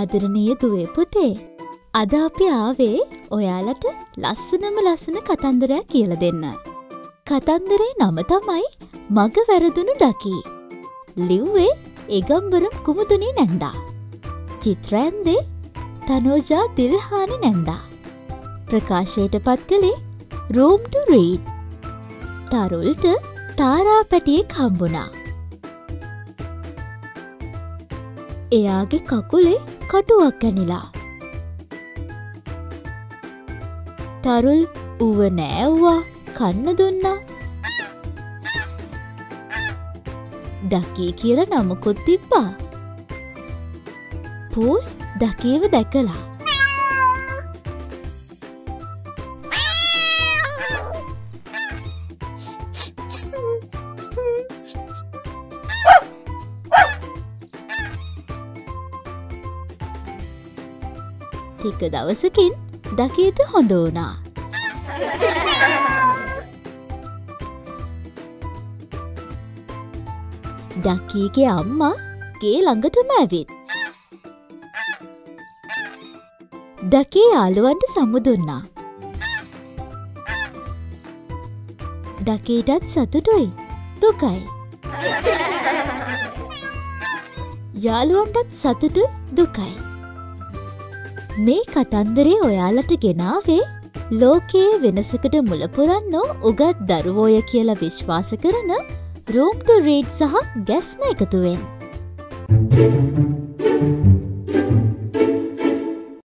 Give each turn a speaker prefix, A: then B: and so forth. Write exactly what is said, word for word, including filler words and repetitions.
A: ආදරණීය දුවේ පුතේ, අද අපි ආවේ ඔයාලට ලස්සනම ලස්සන කතන්දරයක් කියලා දෙන්න. කතන්දරේ නම තමයි මග වැරදුණු ඩකී. ලිව්වේ ඒගම්බරම් කුමුදුනී නැන්දා. චිත්‍රයන්දේ තනෝජා දිල්හානි නැන්දා. ප්‍රකාශයට පත් කළේ room to read. තරුල්ට තාරා පැටියෙක් හම්බුණා. එයාගේ කකුලේ කටුවක් ඇනිලා. තරුල් ඌව නෑව්වා කන්න දුන්නා. ඩකී කියලා නමකුත් තිබ්බා. පූස් ඩකීව දැකලා ටික දවසකින් ඩකීට හොඳ වුණා. ඩකීගේ අම්මා ගේ ළඟටම ඇවිත් ඩකී යාළුවන්ට සමු දුන්නා. ඩකීටත් සතුටුයි දුකයි. යාළුවන්ටත් සතුටු දුකයි. මේ කතන්දරේ ඔයාලට ගෙනාවේ ලෝකයේ වෙනසකට මුල පුරන්නෝ උගත් දරුවෝය කියලා විශ්වාස කරන room to read සහ ගැස්ම එකතුවෙන්.